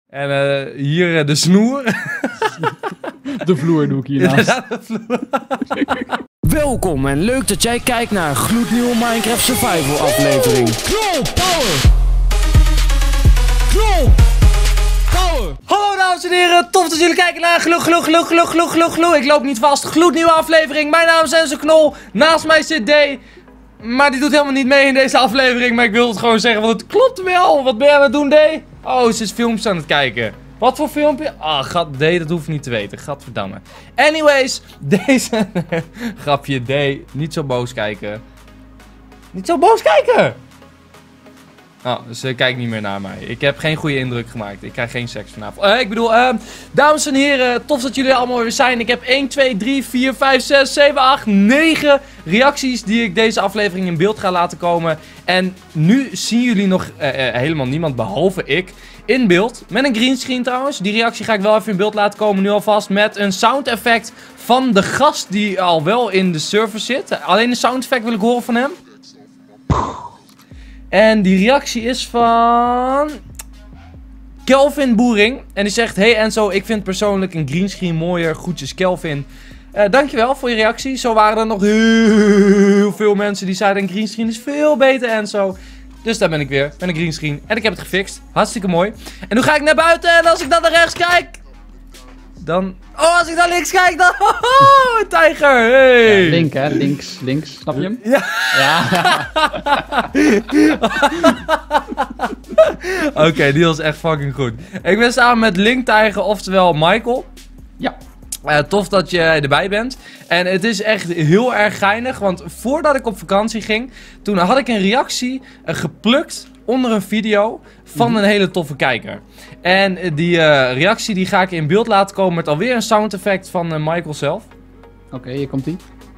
En hier de snoer. De vloer doe ik hiernaast. Welkom en leuk dat jij kijkt naar een gloednieuwe Minecraft Survival aflevering. Knol Power! Knol Power! Hallo dames en heren, tof dat jullie kijken naar Gloe. Ik loop niet vast, gloednieuwe aflevering. Mijn naam is Enzo Knol, naast mij zit D. Maar die doet helemaal niet mee in deze aflevering. Maar ik wil het gewoon zeggen, want het klopt wel. Wat ben jij aan het doen, D? Oh, ze is filmpjes aan het kijken. Wat voor filmpje? Ah, D, dat hoef je niet te weten. Gadverdamme. Anyways, deze... Grapje, D. Niet zo boos kijken. Niet zo boos kijken! Oh, ze kijkt niet meer naar mij. Ik heb geen goede indruk gemaakt. Ik krijg geen seks vanavond. Dames en heren, tof dat jullie allemaal weer zijn. Ik heb 1, 2, 3, 4, 5, 6, 7, 8, 9 reacties die ik deze aflevering in beeld ga laten komen. En nu zien jullie nog helemaal niemand behalve ik in beeld. Met een greenscreen trouwens. Die reactie ga ik wel even in beeld laten komen nu alvast. Met een sound effect van de gast die al wel in de server zit. Alleen de sound effect wil ik horen van hem. En die reactie is van Kelvin Boering. En die zegt: Hey Enzo, ik vind persoonlijk een greenscreen mooier. Groetjes Kelvin. Dankjewel voor je reactie. Zo waren er nog heel veel mensen die zeiden: een greenscreen is veel beter Enzo. Dus daar ben ik weer, met een greenscreen. En ik heb het gefixt. Hartstikke mooi. En nu ga ik naar buiten en als ik dan naar rechts kijk, dan... Oh, als ik naar links kijk, dan... Oh, een tijger! Hey! Ja, link, hè? Links. Snap je hem? Ja. Oké, die was echt fucking goed. Ik ben samen met Link Tijger, oftewel Michael. Ja. Tof dat je erbij bent. En het is echt heel erg geinig, want voordat ik op vakantie ging, toen had ik een reactie geplukt onder een video van een hele toffe kijker. En die reactie die ga ik in beeld laten komen met alweer een sound effect van Michael zelf. Oké, hier komt ie.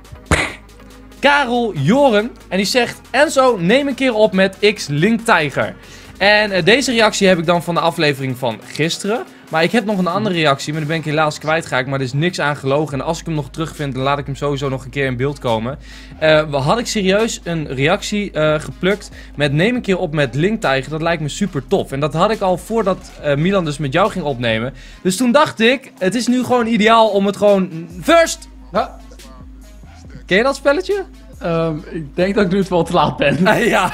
Karel Joren. En die zegt: Enzo, neem een keer op met X Link Tijger. En deze reactie heb ik dan van de aflevering van gisteren. Maar ik heb nog een andere reactie, maar die ben ik helaas kwijtgeraakt. Maar er is niks aan gelogen. En als ik hem nog terugvind, dan laat ik hem sowieso nog een keer in beeld komen. Had ik serieus een reactie geplukt met neem een keer op met Link Tijger. Dat lijkt me super tof. En dat had ik al voordat Milan dus met jou ging opnemen. Dus toen dacht ik, het is nu gewoon ideaal om het gewoon... First! Ja. Ken je dat spelletje? Ik denk dat ik nu wel te laat ben. Ja.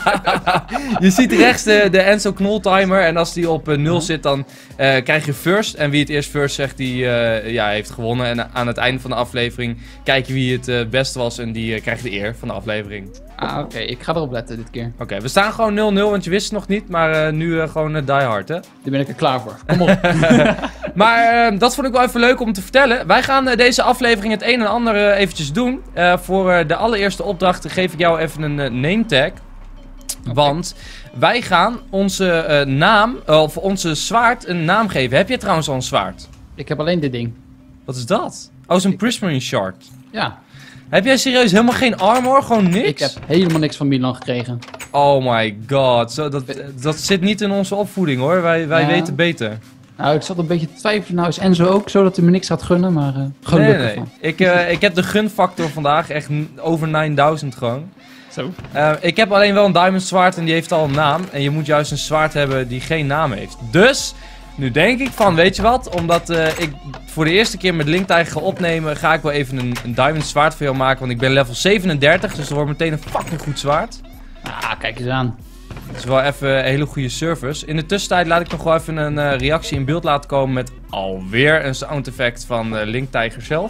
Je ziet rechts de Enzo Knol timer. En als die op 0 zit, dan krijg je first. En wie het eerst first zegt, die heeft gewonnen. En aan het einde van de aflevering kijk je wie het beste was. En die krijgt de eer van de aflevering. Ah, oké. Ik ga erop letten dit keer. Oké, we staan gewoon 0-0, want je wist het nog niet. Maar nu gewoon die hard, hè? Daar ben ik er klaar voor. Kom op. Maar dat vond ik wel even leuk om te vertellen. Wij gaan deze aflevering het een en ander eventjes doen. Voor de allereerste opdracht geef ik jou even een name tag. Okay. Want wij gaan onze naam, of onze zwaard een naam geven. Heb je trouwens al een zwaard? Ik heb alleen dit ding. Wat is dat? Oh, zo'n Prismarine shard. Ja. Heb jij serieus helemaal geen armor? Gewoon niks? Ik heb helemaal niks van Milan gekregen. Oh my god. Zo, dat zit niet in onze opvoeding hoor. Wij weten beter. Nou, ik zat een beetje te twijfelen. Nou is Enzo ook zo dat hij me niks gaat gunnen, maar gelukkig van. Ik heb de gunfactor vandaag echt over 9000 gewoon. Zo. Ik heb alleen wel een diamond zwaard en die heeft al een naam. En je moet juist een zwaard hebben die geen naam heeft. Dus, nu denk ik van, weet je wat? Omdat ik voor de eerste keer met Link Tijger ga opnemen, ga ik wel even een diamond zwaard voor jou maken. Want ik ben level 37, dus er wordt meteen een fucking goed zwaard. Ah, kijk eens aan. Het is wel even een hele goede service. In de tussentijd laat ik nog wel even een reactie in beeld laten komen met alweer een sound effect van Link Tijger zelf.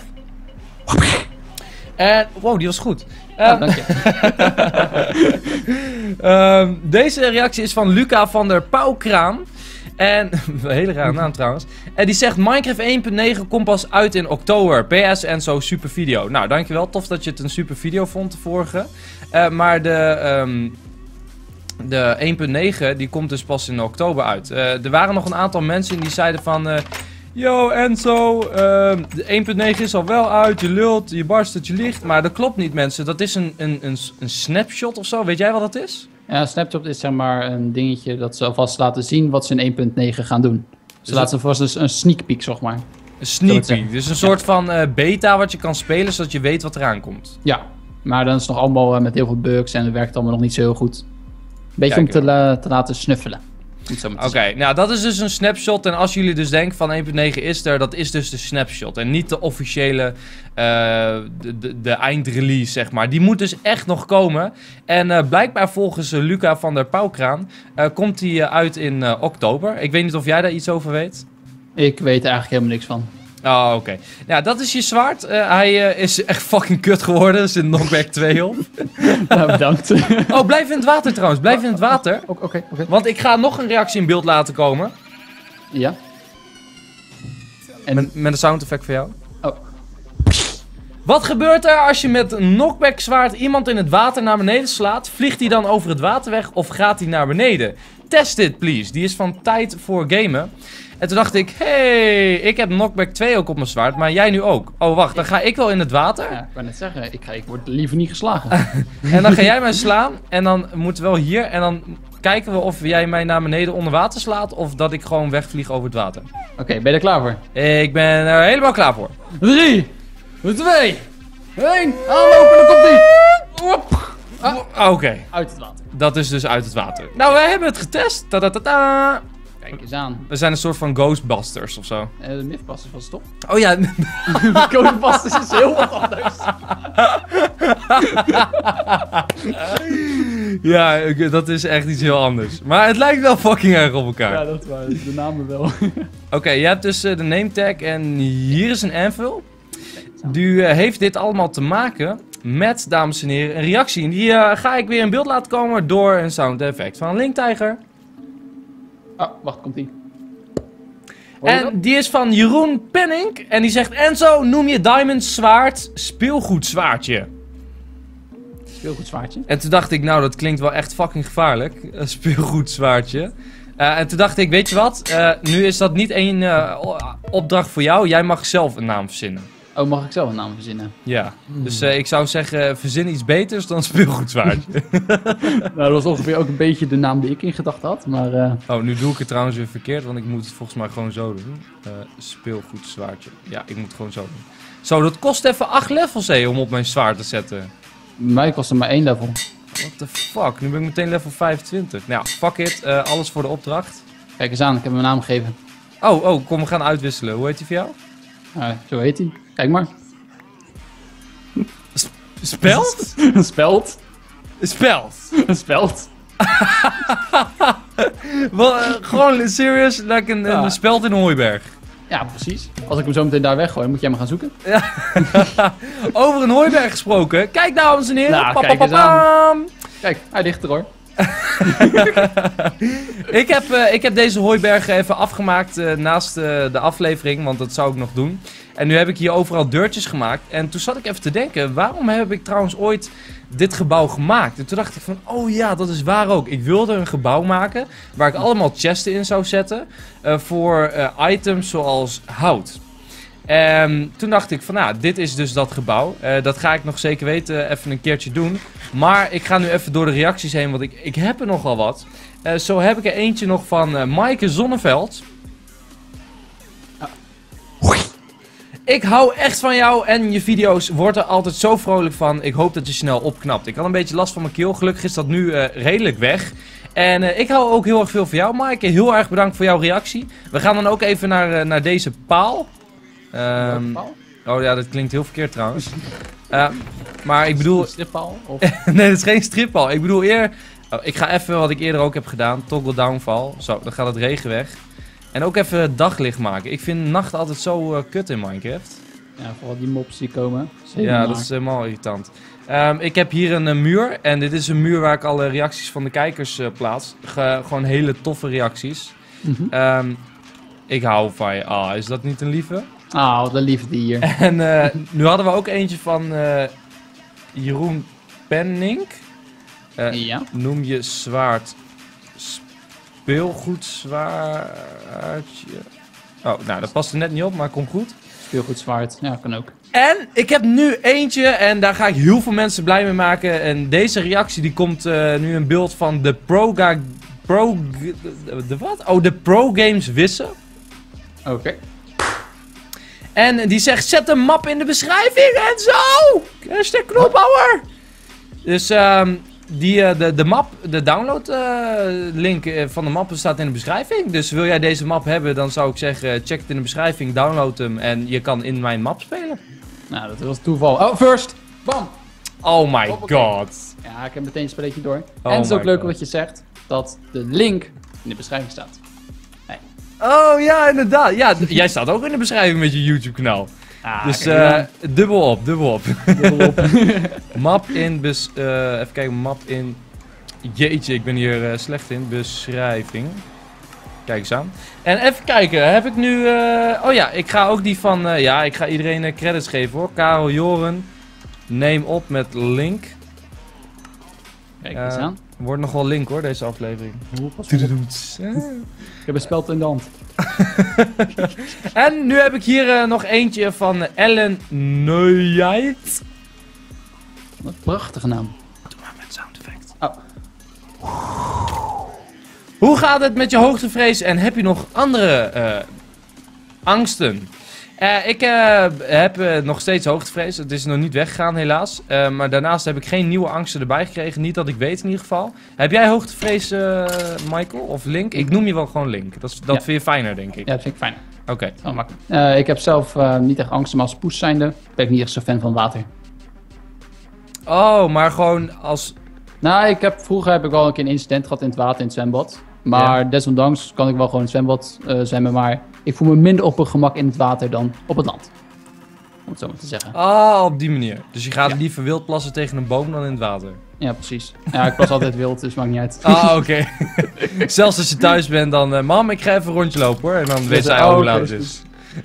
En, wow, die was goed. Dank je. Deze reactie is van Luca van der Pauwkraan. En, een hele rare naam trouwens. En die zegt: Minecraft 1.9 komt pas uit in oktober. PS en zo, super video. Nou, dankjewel. Tof dat je het een super video vond, de vorige. Maar de 1.9 die komt dus pas in oktober uit. Er waren nog een aantal mensen die zeiden van... Yo Enzo, de 1.9 is al wel uit, je lult, je barst het je licht. Maar dat klopt niet mensen, dat is een snapshot of zo. Weet jij wat dat is? Ja, Snapshot is zeg maar een dingetje dat ze alvast laten zien wat ze in 1.9 gaan doen. Ze laten vast dus een sneak peek, zeg maar. Een sneak peek, dus een soort van beta wat je kan spelen zodat je weet wat eraan komt. Ja, maar dan is het nog allemaal met heel veel bugs en het werkt allemaal nog niet zo heel goed. Beetje om te laten snuffelen. Moet zo maar Oké, nou dat is dus een snapshot. En als jullie dus denken van 1.9 is er, dat is dus de snapshot. En niet de officiële, de eindrelease, zeg maar. Die moet dus echt nog komen. En blijkbaar volgens Luca van der Pauwkraan komt die uit in oktober. Ik weet niet of jij daar iets over weet. Ik weet er eigenlijk helemaal niks van. Oh, oké. Nou, dat is je zwaard. Hij is echt fucking kut geworden. Er zit knockback 2 op. Nou, bedankt. Oh, blijf in het water trouwens. Blijf in het water. Oké. Want ik ga nog een reactie in beeld laten komen. Ja. En... Met een sound effect voor jou. Oh. Wat gebeurt er als je met een knockback zwaard iemand in het water naar beneden slaat? Vliegt hij dan over het water weg of gaat hij naar beneden? Test it, please. Die is van Tijd voor Gamen. En toen dacht ik, hey, ik heb knockback 2 ook op mijn zwaard, maar jij nu ook. Oh, wacht, dan ga ik wel in het water. Ja, ik wou net zeggen, ik word liever niet geslagen. En dan ga jij mij slaan. En dan moeten we wel hier. En dan kijken we of jij mij naar beneden onder water slaat. Of dat ik gewoon wegvlieg over het water. Oké, ben je er klaar voor? Ik ben er helemaal klaar voor. 3, 2, 1, aanlopen, dan komt ie. Oké, Uit het water. dat is dus uit het water. Nou, we hebben het getest. Ta-da-ta-ta. Kijk eens aan. We zijn een soort van Ghostbusters of zo. De Mythbusters was het toch? Oh ja. De Ghostbusters is heel wat anders. Ja, dat is echt iets heel anders. Maar het lijkt wel fucking erg op elkaar. Ja, dat was de namen wel. Oké, je hebt dus de name tag en hier is een anvil. Die heeft dit allemaal te maken met, dames en heren, een reactie. En die ga ik weer in beeld laten komen door een sound effect van Linktijger. Oh, wacht, komt ie. En die is van Jeroen Penning. En die zegt, Enzo, noem je Diamond zwaard speelgoedzwaardje. Speelgoedzwaardje. En toen dacht ik, nou, dat klinkt wel echt fucking gevaarlijk. Een speelgoedzwaardje. En toen dacht ik, weet je wat? Nu is dat niet één opdracht voor jou. Jij mag zelf een naam verzinnen. Oh, mag ik zelf een naam verzinnen? Ja. Dus ik zou zeggen, verzin iets beters dan speelgoedzwaardje. Nou, dat was ongeveer ook een beetje de naam die ik in gedachten had, maar... Oh, nu doe ik het trouwens weer verkeerd, want ik moet het volgens mij gewoon zo doen. Speelgoedzwaardje. Ja, ik moet het gewoon zo doen. Zo, dat kost even 8 levels om op mijn zwaard te zetten. Mij kost er maar 1 level. What the fuck? Nu ben ik meteen level 25. Nou, fuck it. Alles voor de opdracht. Kijk eens aan, ik heb hem een naam gegeven. Oh, kom, we gaan uitwisselen. Hoe heet die voor jou? Zo heet hij. Kijk maar. Speld? Speld. Speld. Speld. Gewoon serious, like een speld in een hooiberg. Ja, precies. Als ik hem zo meteen daar weggooi, moet jij me gaan zoeken. Ja. Over een hooiberg gesproken. Kijk, dames en heren. Nou, kijk eens aan. Kijk, hij ligt er hoor. Ik heb deze hooiberg even afgemaakt naast de aflevering, want dat zou ik nog doen. En nu heb ik hier overal deurtjes gemaakt. En toen zat ik even te denken, waarom heb ik trouwens ooit dit gebouw gemaakt? En toen dacht ik van, oh ja, dat is waar ook. Ik wilde een gebouw maken waar ik allemaal chesten in zou zetten voor items zoals hout. En toen dacht ik van, nou, dit is dus dat gebouw. Dat ga ik nog zeker weten even een keertje doen. Maar ik ga nu even door de reacties heen, want ik heb er nogal wat. Zo heb ik er eentje nog van Maaike Zonneveld. Ik hou echt van jou en je video's. Word er altijd zo vrolijk van. Ik hoop dat je snel opknapt. Ik had een beetje last van mijn keel. Gelukkig is dat nu redelijk weg. En ik hou ook heel erg veel van jou, Maaike. Heel erg bedankt voor jouw reactie. We gaan dan ook even naar deze paal. Oh ja, dat klinkt heel verkeerd trouwens. Maar ik bedoel... Een strippaal? Of... Nee, dat is geen strippaal. Ik bedoel ik ga even wat ik eerder ook heb gedaan. Toggle downfall. Zo, dan gaat het regen weg. En ook even het daglicht maken. Ik vind nacht altijd zo kut in Minecraft. Ja, vooral die mobs die komen. Ja, dat is helemaal irritant. Ik heb hier een muur. En dit is een muur waar ik alle reacties van de kijkers plaats. Gewoon hele toffe reacties. Ik hou van je. Ah, is dat niet een lieve? Ah, wat een liefde hier. En nu hadden we ook eentje van Jeroen Penning. Ja. Noem je zwaard speelgoedzwaardje. Oh, nou, dat past er net niet op, maar komt goed. Speelgoed zwaard, ja, kan ook. En ik heb nu eentje en daar ga ik heel veel mensen blij mee maken. En deze reactie die komt nu in beeld van de de Pro Games Wissen. Oké. En die zegt, zet een map in de beschrijving en zo! Hashtag knopbouwer! Dus de map, de download link van de map staat in de beschrijving. Dus wil jij deze map hebben, dan zou ik zeggen, check het in de beschrijving, download hem en je kan in mijn map spelen. Nou, dat was toeval. Oh, first! Bam! Oh my Hoppakee. god. Ja, ik heb meteen een spelletje door. Oh en het is ook my leuk God. wat je zegt, dat de link in de beschrijving staat. Oh ja, inderdaad. Ja, jij staat ook in de beschrijving met je YouTube kanaal. Dus dubbel op. Dubbel op. Map in, even kijken, map in, jeetje, ik ben hier slecht in, beschrijving. Kijk eens aan. En even kijken, heb ik nu, oh ja, ik ga ook die van, ja, ik ga iedereen credits geven hoor. Karel Joren, neem op met link. Kijk eens aan. Wordt nog wel link hoor, deze aflevering. Pas op. Ik heb een speld in de hand. En nu heb ik hier nog eentje van Ellen Neuheit. Wat een prachtige naam. Doe maar met sound effect. Oh. Hoe gaat het met je hoogtevrees en heb je nog andere angsten? Ik heb nog steeds hoogtevrees. Het is nog niet weggegaan helaas. Maar daarnaast heb ik geen nieuwe angsten erbij gekregen. Niet dat ik weet in ieder geval. Heb jij hoogtevrees, Michael? Of Link? Ik noem je wel gewoon Link. Dat Ja. vind je fijner, denk ik. Ja, dat vind ik fijn. Oké. Zo makkelijk. Ik heb zelf niet echt angsten, maar als poes zijnde ben ik niet echt zo fan van water. Oh, maar gewoon als... Nou, vroeger heb ik wel een keer een incident gehad in het water in het zwembad. Maar desondanks kan ik wel gewoon in het zwembad zwemmen, maar ik voel me minder op mijn gemak in het water dan op het land. Om het zo maar te zeggen. Oh, op die manier. Dus je gaat Ja. liever wild plassen tegen een boom dan in het water. Ja, precies. Ja, ik was altijd wild, dus maakt niet uit. Ah, oké. Zelfs als je thuis bent, dan... mam, ik ga even een rondje lopen hoor. En dan weet zij al hoe laat het is.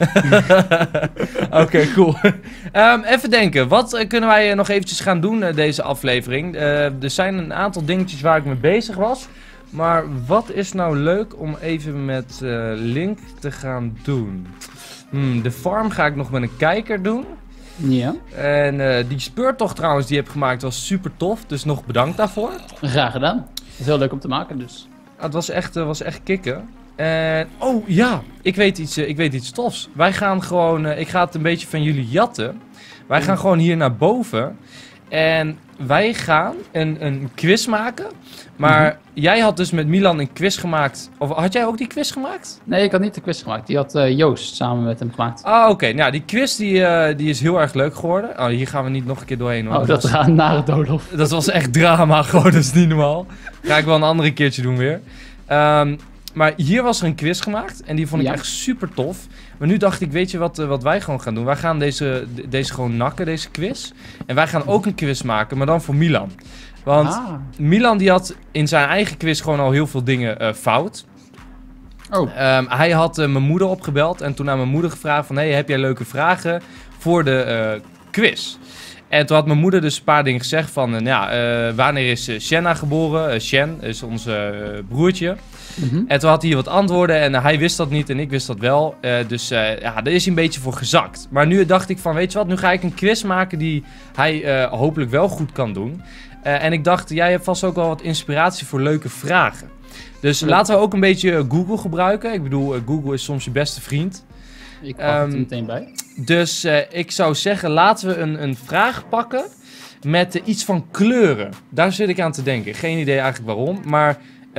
Oké, cool. Even denken, wat kunnen wij nog eventjes gaan doen deze aflevering? Er zijn een aantal dingetjes waar ik mee bezig was. Maar wat is nou leuk om even met Link te gaan doen? De farm ga ik nog met een kijker doen. Ja, En die speurtocht trouwens die je hebt gemaakt was super tof. Dus nog bedankt daarvoor. graag gedaan. Het is heel leuk om te maken, dus. Het was echt kicken. En, oh ja, ik weet iets tofs. Wij gaan gewoon, ik ga het een beetje van jullie jatten. Wij gaan gewoon hier naar boven. En wij gaan een quiz maken. Maar jij had dus met Milan een quiz gemaakt. Of had jij ook die quiz gemaakt? Nee, ik had niet de quiz gemaakt. Die had Joost samen met hem gemaakt. Ah, oké. Nou, die quiz die is heel erg leuk geworden. Oh, hier gaan we niet nog een keer doorheen hoor. Oh, dat gaat naar het doolhof. Dat was echt drama, gewoon, dat is niet normaal. Ga ik wel een andere keertje doen weer. Maar hier was er een quiz gemaakt en die vond ik Ja. echt super tof. Maar nu dacht ik, weet je wat wij gewoon gaan doen? Wij gaan deze gewoon nakken, deze quiz. En wij gaan ook een quiz maken, maar dan voor Milan. Want Milan die had in zijn eigen quiz gewoon al heel veel dingen fout. Oh, Hij had mijn moeder opgebeld en toen aan mijn moeder gevraagd van... Hey, heb jij leuke vragen voor de quiz? En toen had mijn moeder dus een paar dingen gezegd van... wanneer is Shenna geboren? Shen is ons broertje. En toen had hij wat antwoorden en hij wist dat niet en ik wist dat wel. Dus daar is hij een beetje voor gezakt. Maar nu dacht ik van, weet je wat, nu ga ik een quiz maken die hij hopelijk wel goed kan doen. En ik dacht, jij hebt vast ook wel wat inspiratie voor leuke vragen. Dus laten we ook een beetje Google gebruiken. Ik bedoel, Google is soms je beste vriend. ik pak het er meteen bij. Dus ik zou zeggen, laten we een vraag pakken met iets van kleuren. Daar zit ik aan te denken. Geen idee eigenlijk waarom, maar...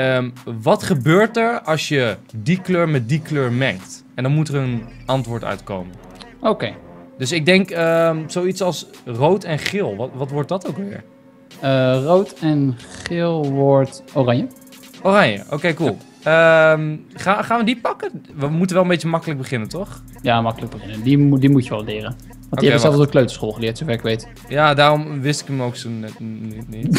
wat gebeurt er als je die kleur met die kleur mengt? En dan moet er een antwoord uitkomen. Oké. Dus ik denk zoiets als rood en geel. Wat wordt dat ook weer? Rood en geel wordt oranje. Oranje, oké, cool. Gaan we die pakken? We moeten wel een beetje makkelijk beginnen, toch? Ja, makkelijk beginnen. Die moet je wel leren. Want die hebben zelfs op de kleuterschool geleerd, zover ik weet. Ja, daarom wist ik hem ook zo net niet.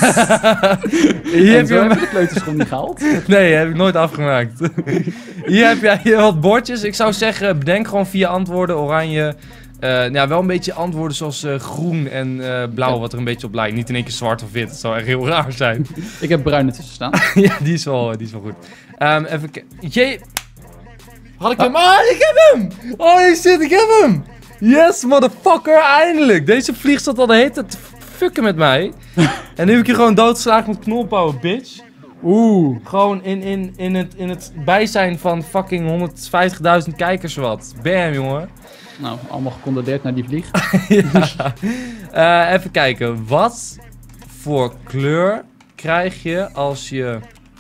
Hier heb je de kleuterschool niet gehaald. Nee, heb ik nooit afgemaakt. Hier heb jij wat bordjes. Ik zou zeggen, bedenk gewoon 4 antwoorden. Oranje. Wel een beetje antwoorden zoals groen en blauw, wat er een beetje op lijkt. Niet in één keer zwart of wit. Dat zou echt heel raar zijn. Ik heb bruin ertussen staan. Ja, die is wel goed. Even kijken. Had ik hem? Ah, ik heb hem! Oh, shit, ik heb hem! Yes, motherfucker, eindelijk! Deze vlieg zat al de hele tijd te fucken met mij. En nu heb ik je gewoon doodgeslagen met knolpower, bitch. Oeh. Gewoon in het bijzijn van fucking 150.000 kijkers wat. Bam, jongen. Nou, allemaal gecondoleerd naar die vlieg. Ja. Even kijken, wat voor kleur krijg je als je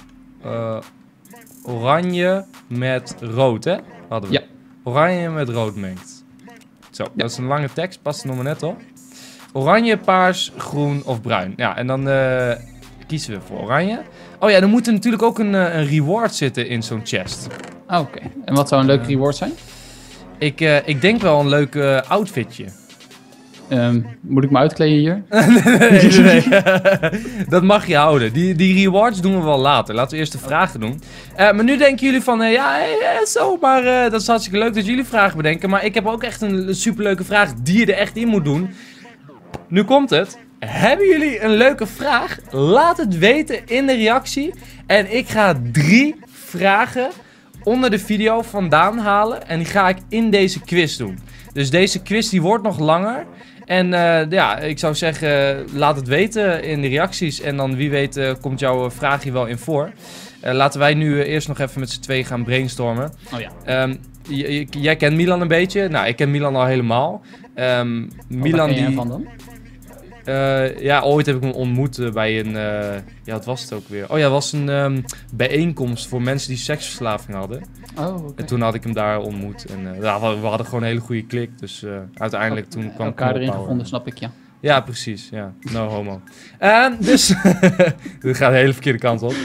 oranje met rood, hè? Hadden we. Ja. Oranje met rood mengt. Zo, dat is een lange tekst, past er nog maar net op. Oranje, paars, groen of bruin. Ja, en dan kiezen we voor oranje. Oh ja, er moet er natuurlijk ook een reward zitten in zo'n chest. Oké. En wat zou een leuk reward zijn? Ik denk wel een leuk outfitje. Moet ik me uitkleden hier? Nee. Dat mag je houden. Die rewards doen we wel later. Laten we eerst de vragen doen. Maar nu denken jullie van... dat is hartstikke leuk dat jullie vragen bedenken. Maar ik heb ook echt een superleuke vraag die je er echt in moet doen. Nu komt het. Hebben jullie een leuke vraag? Laat het weten in de reactie. En ik ga 3 vragen onder de video vandaan halen. En die ga ik in deze quiz doen. Dus deze quiz die wordt nog langer. En ik zou zeggen, laat het weten in de reacties. En dan wie weet komt jouw vraag hier wel in voor. Laten wij nu eerst nog even met z'n twee gaan brainstormen. Oh ja. Jij kent Milan een beetje. Nou, ik ken Milan al helemaal. Milan Wat ken jij die... van dan? Ooit heb ik hem ontmoet bij een... wat was het ook weer? Oh ja, het was een bijeenkomst voor mensen die seksverslaving hadden. Oh, oké. En toen had ik hem daar ontmoet. En we hadden gewoon een hele goede klik. Dus uiteindelijk toen kwam elkaar erin Knolpower. gevonden, snap ik, ja. Ja, precies. Ja. No homo. Dus... Dit gaat de hele verkeerde kant op.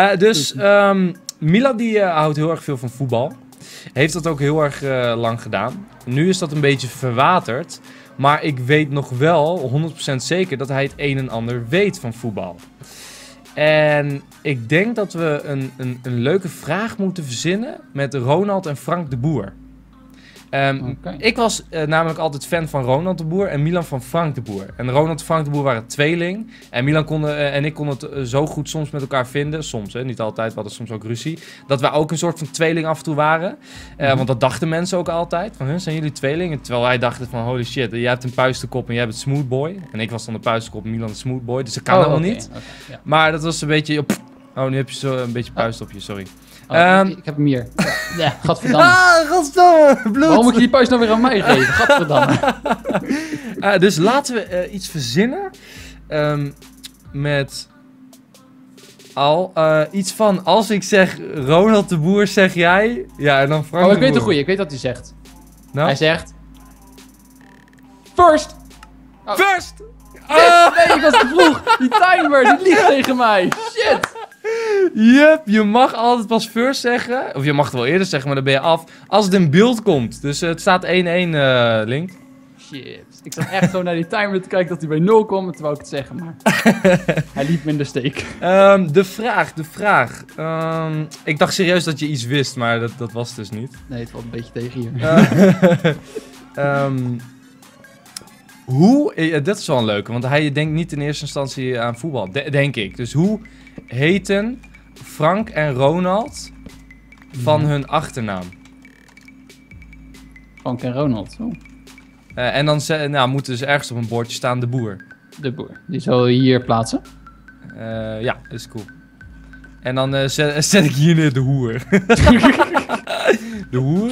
Milan die houdt heel erg veel van voetbal. Heeft dat ook heel erg lang gedaan. Nu is dat een beetje verwaterd. Maar ik weet nog wel 100% zeker dat hij het een en ander weet van voetbal. En ik denk dat we een leuke vraag moeten verzinnen met Ronald en Frank de Boer. Ik was namelijk altijd fan van Ronald de Boer en Milan van Frank de Boer. En Ronald en Frank de Boer waren tweeling. En Milan en ik konden het zo goed soms met elkaar vinden. Soms, hè, niet altijd. We hadden soms ook ruzie. Dat wij ook een soort van tweeling af en toe waren. Want dat dachten mensen ook altijd. Van, zijn jullie tweelingen? Terwijl wij dachten van, holy shit, jij hebt een puistenkop en jij bent Smoothboy. En ik was dan de puistenkop en Milan de Smoothboy. Dus dat kan helemaal niet. Okay, ja. Maar dat was een beetje... nu heb je zo een beetje puist op je, sorry. Ik heb hem hier. Ja, gadverdamme. Godverdamme, bloed. Waarom moet je die puist nou weer aan mij geven? Gadverdamme. Dus laten we iets verzinnen. Met iets van, als ik zeg Ronald de Boer, zeg jij. Ja, en dan Frank de ik weet Boer. de goeie. Ik weet wat hij zegt. Nou? Hij zegt... First! First! Nee, ik was te vroeg. Die timer, die liegt tegen mij. Shit. Yep, je mag altijd pas first zeggen. Of je mag het wel eerder zeggen, maar dan ben je af. Als het in beeld komt. Dus het staat 1-1, Link. Shit. Ik zat echt zo naar die timer te kijken dat hij bij 0 kwam. Terwijl ik het zeggen, maar... Hij liet me in de steek. De vraag. Ik dacht serieus dat je iets wist, maar dat was dus niet. Nee, het valt een beetje tegen hier. Dit is wel een leuke, want hij denkt niet in eerste instantie aan voetbal, denk ik. Dus hoe heten Frank en Ronald van hun achternaam? Frank en Ronald. Oh. En dan moeten ze ergens op een bordje staan de Boer. De Boer. Die zal je hier plaatsen. Ja, dat is cool. En dan zet ik hier neer de Hoer. De Hoer?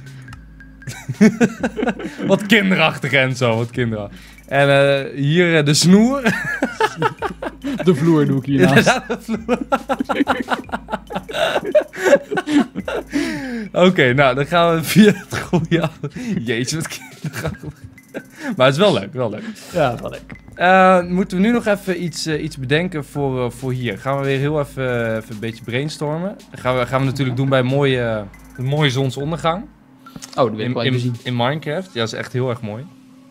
Wat kinderachtig en zo, wat kinderachtig. En hier de Snoer. De vloer doe ik hiernaast. Oké, nou dan gaan we via het goede af. Jeetje, wat kinderachtig. Maar het is wel leuk, wel leuk. Ja, dat is wel leuk. Moeten we nu nog even iets bedenken voor hier? Gaan we weer heel even een beetje brainstormen. Gaan we natuurlijk doen bij een mooie zonsondergang. Oh, dat wil ik wel even zien. In Minecraft. Ja, dat is echt heel erg mooi.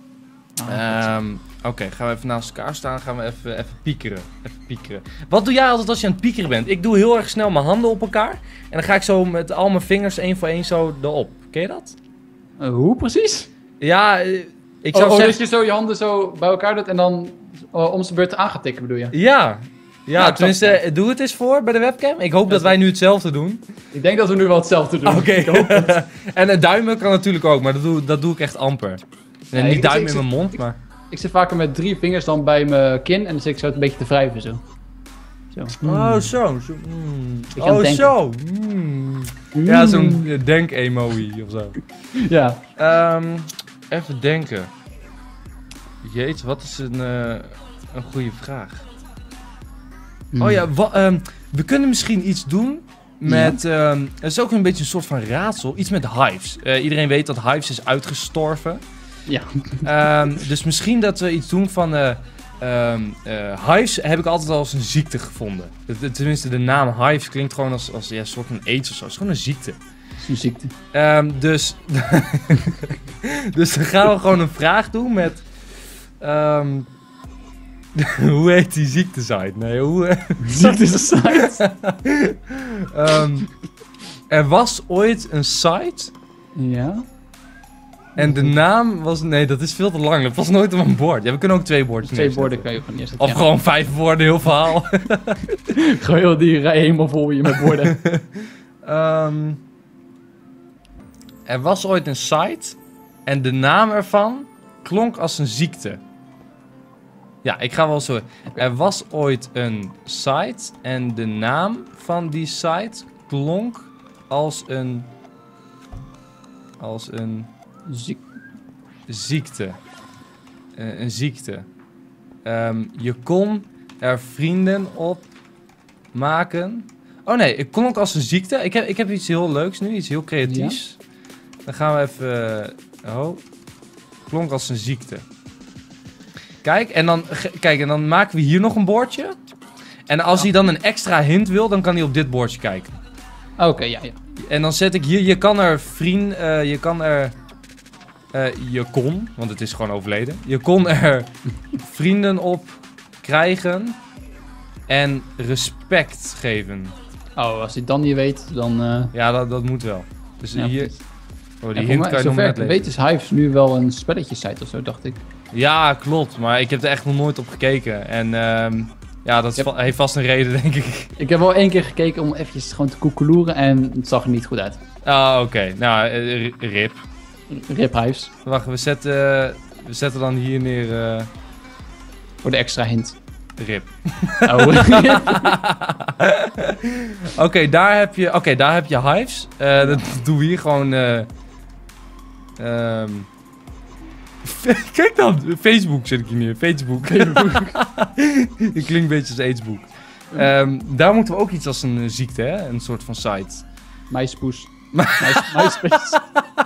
Oké, gaan we even naast elkaar staan. Gaan we even piekeren. Wat doe jij altijd als je aan het piekeren bent? Ik doe heel erg snel mijn handen op elkaar. En dan ga ik zo met al mijn vingers één voor één zo erop. Ken je dat? Hoe precies? Ja, ik zou zeggen... dat je zo je handen zo bij elkaar doet en dan om zijn beurt aan gaat tikken, bedoel je? Ja, tenminste, doe het eens voor bij de webcam. Ik hoop dat wij nu hetzelfde doen. Ik denk dat we nu wel hetzelfde doen. Oké. En het duimen kan natuurlijk ook, maar dat doe ik echt amper. En niet duimen in mijn mond, maar... Ik zit vaker met 3 vingers dan bij mijn kin en dan zit ik zo een beetje te wrijven zo. Oh, zo. Zo. Ja, zo'n denk-emoji of zo. Ja. Even denken. Jeetje, wat is een goede vraag? Oh ja, we kunnen misschien iets doen met... het is ook een beetje een soort van raadsel. Iets met hives. Iedereen weet dat hives is uitgestorven. Ja. Dus misschien dat we iets doen van... hives heb ik altijd al als een ziekte gevonden. Tenminste, de naam hives klinkt gewoon als een soort van aids of zo. Het is gewoon een ziekte. Dat is een ziekte. Dus... dus dan gaan we gewoon een vraag doen met... hoe heet die ziektesite? Nee, hoe... Ziekte. er was ooit een site... Ja. En de naam was... Nee, dat is veel te lang. Dat was nooit op een bord. Ja, we kunnen ook 2 bordjes 2 neerzetten. borden kan je gewoon neerzetten. Of gewoon 5 woorden, heel verhaal. Gewoon heel die rij helemaal vol je met borden. Er was ooit een site. En de naam ervan klonk als een ziekte. Ja, ik ga wel zo... Er was ooit een site. En de naam van die site klonk als een... ziekte. Een ziekte. Je kon er vrienden op maken. Oh nee, het klonk als een ziekte. Ik heb iets heel leuks nu, iets heel creatiefs. Ja? Dan gaan we even... klonk als een ziekte. Kijk, en dan maken we hier nog een bordje. En als hij dan een extra hint wil, dan kan hij op dit bordje kijken. Oké, ja. En dan zet ik hier, je kan er je kon, want het is gewoon overleden. Je kon er vrienden op krijgen en respect geven. Oh, als hij dan niet weet, dan... Ja, dat moet wel. Dus ja, hier... Oh, die hint kan je nog net lezen. Weet is Hives nu wel een spelletjesite of zo, dacht ik. Ja, klopt. Maar ik heb er echt nog nooit op gekeken. En ja, dat heeft vast een reden, denk ik. Ik heb wel 1 keer gekeken om eventjes gewoon te koekeloeren en het zag er niet goed uit. Ah, oké. Nou, rip. Rip Hives. Wacht, we zetten dan hier neer... Voor de extra hint. Rip. Oh. Oké, daar heb je Hives. Dat doen we hier gewoon... Kijk dan, Facebook zet ik hier neer. Facebook. Die klinkt een beetje als aidsboek. Daar moeten we ook iets als een ziekte, hè? Een soort van site. MySpoes. MySpace.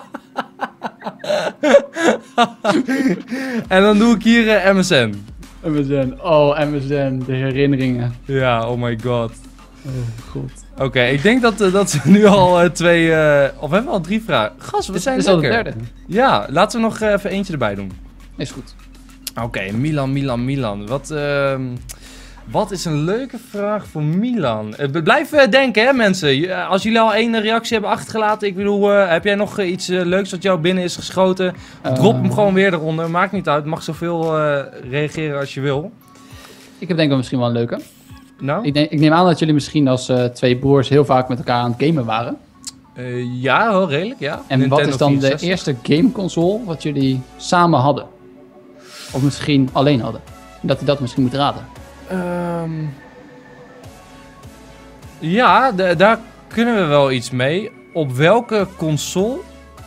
En dan doe ik hier MSN. MSN. Oh, MSN. De herinneringen. Ja, oh my god. Oh god. Oké, ik denk dat ze nu al 2... of hebben we al 3 vragen? Gast, we zijn lekker. Dit is al de derde. Ja, laten we nog even eentje erbij doen. Is goed. Oké, Milan. Wat is een leuke vraag voor Milan? Blijf denken, hè, mensen. Als jullie al 1 reactie hebben achtergelaten, ik bedoel, heb jij nog iets leuks wat jou binnen is geschoten? Drop hem gewoon weer eronder. Maakt niet uit. Mag zoveel reageren als je wil. Ik heb denk ik misschien wel een leuke. Nou? Ik neem aan dat jullie misschien als 2 broers heel vaak met elkaar aan het gamen waren. Ja, wel redelijk, ja. En Nintendo wat is dan 64? De eerste gameconsole wat jullie samen hadden? Of misschien alleen hadden? Dat je dat misschien moet raden. Ja, daar kunnen we wel iets mee. Op welke console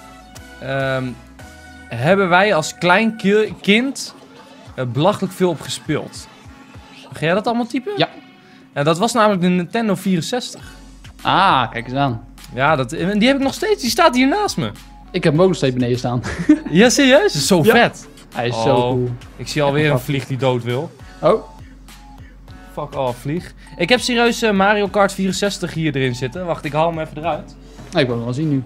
hebben wij als klein kind belachelijk veel op gespeeld? Ga jij dat allemaal typen? Ja. Dat was namelijk de Nintendo 64. Ah, kijk eens aan. Ja, die heb ik nog steeds. Die staat hier naast me. Ik heb hem ook nog steeds beneden staan. Ja, serieus? Dat is zo vet. Hij is zo cool. Ik zie alweer een vlieg die dood wil. Oh. Fuck off, vlieg. Ik heb serieus Mario Kart 64 hier erin zitten. Wacht, ik haal hem even eruit. Ik wil hem wel zien nu.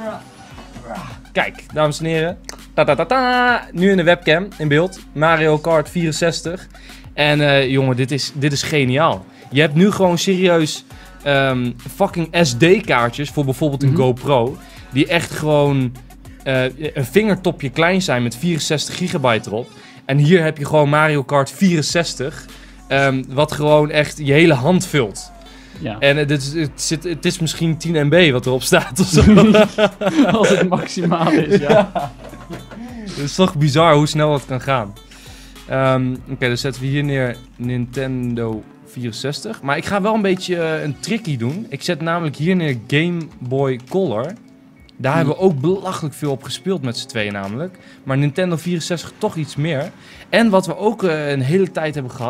Kijk, dames en heren. Nu in de webcam, in beeld. Mario Kart 64. En jongen, dit is geniaal. Je hebt nu gewoon serieus fucking SD-kaartjes voor bijvoorbeeld een GoPro. Die echt gewoon een vingertopje klein zijn met 64 gigabyte erop. En hier heb je gewoon Mario Kart 64. Wat gewoon echt je hele hand vult. Ja. En het is misschien 10 MB wat erop staat of zo. Als het maximaal is, ja. Het is toch bizar hoe snel dat kan gaan. Oké, dan zetten we hier neer Nintendo 64. Maar ik ga wel een beetje een tricky doen. Ik zet namelijk hier neer Game Boy Color. Daar hebben we ook belachelijk veel op gespeeld met z'n tweeën namelijk. Maar Nintendo 64 toch iets meer. En wat we ook een hele tijd hebben gehad.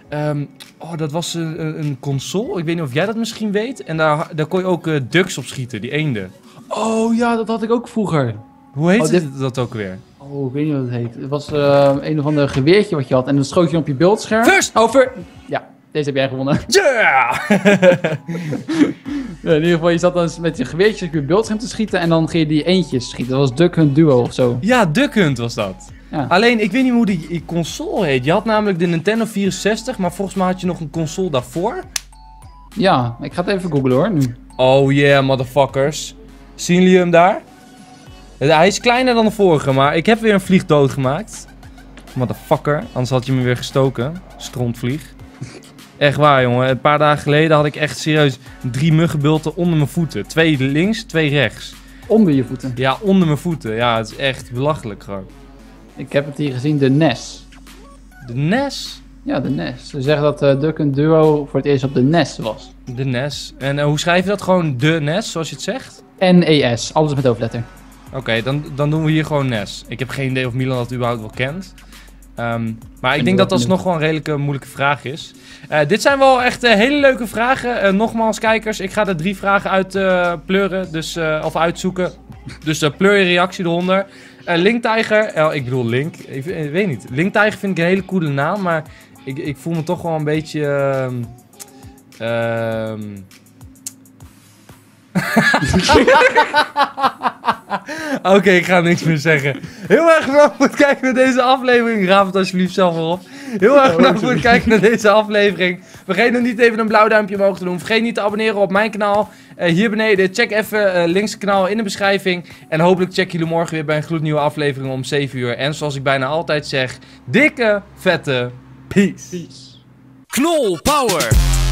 Dat was een console. Ik weet niet of jij dat misschien weet. En daar kon je ook ducks op schieten, die eenden. Oh ja, dat had ik ook vroeger. Hoe heet dat ook weer? Oh, ik weet niet wat het heet. Het was een of ander geweertje wat je had en dan schoot je op je beeldscherm. First! Ja, deze heb jij gewonnen. Yeah! Ja, in ieder geval, je zat dan met je geweertje op je beeldscherm te schieten en dan ging je die eentjes schieten. Dat was Duck Hunt Duo of zo. Ja, Duck Hunt was dat. Ja. Alleen, ik weet niet hoe die console heet. Je had namelijk de Nintendo 64, maar volgens mij had je nog een console daarvoor. Ja, ik ga het even googlen hoor, nu. Oh yeah, motherfuckers. Zien jullie hem daar? Hij is kleiner dan de vorige, maar ik heb weer een vlieg doodgemaakt. Motherfucker, anders had je me weer gestoken. Strontvlieg. Echt waar, jongen. Een paar dagen geleden had ik echt serieus 3 muggenbulten onder mijn voeten. 2 links, 2 rechts. Onder je voeten. Ja, onder mijn voeten. Ja, het is echt belachelijk gewoon. Ik heb het hier gezien, de NES. De NES? Ja, de NES. Ze zeggen dat Duck Hunt Duo voor het eerst op de NES was. De NES. En hoe schrijf je dat? Gewoon de NES, zoals je het zegt? NES, alles met hoofdletter. Oké, dan doen we hier gewoon NES. Ik heb geen idee of Milan dat überhaupt wel kent. Maar ik denk dat dat nog wel een redelijke moeilijke vraag is. Dit zijn wel echt hele leuke vragen. Nogmaals, kijkers, ik ga er 3 vragen uit pleuren. Dus, of uitzoeken. Dus pleur je reactie eronder. Linktijger, ik bedoel Link. Ik weet niet. Linktijger vind ik een hele coole naam. Maar ik voel me toch wel een beetje... Oké, ik ga niks meer zeggen. Heel erg bedankt voor het kijken naar deze aflevering. Raaf het alsjeblieft zelf maar op. Heel erg bedankt voor het kijken naar deze aflevering. Vergeet nog niet even een blauw duimpje omhoog te doen. Vergeet niet te abonneren op mijn kanaal. Hier beneden, check even links kanaal in de beschrijving. En hopelijk check jullie morgen weer bij een gloednieuwe aflevering om 7 uur. En zoals ik bijna altijd zeg, dikke, vette peace. Knol Power.